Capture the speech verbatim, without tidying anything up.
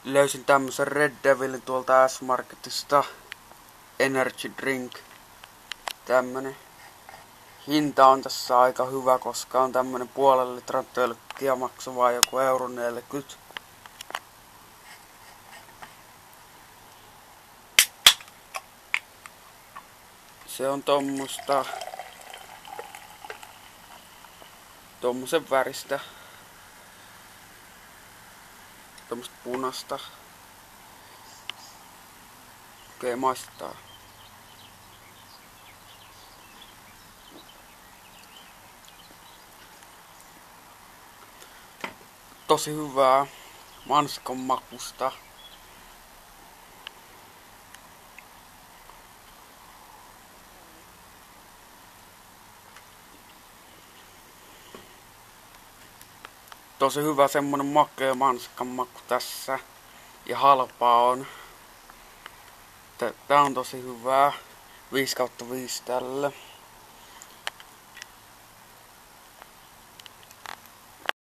Löysin tämmösen Red Devilin tuolta S-Marketista. Energy drink. Tämmönen. Hinta on tässä aika hyvä, koska on tämmönen puolen litran tölkki ja maksoi vaan joku euro neljäkymmentä. Se on tommosta. Tommosen väristä. Tommosta punasta. Okei, okay, maistetaan. Tosi hyvää mansikon makusta. Tosi hyvä semmonen makea mansikan maku tässä. Ja halpaa on. Tää on tosi hyvää. viisi kautta viisi tälle.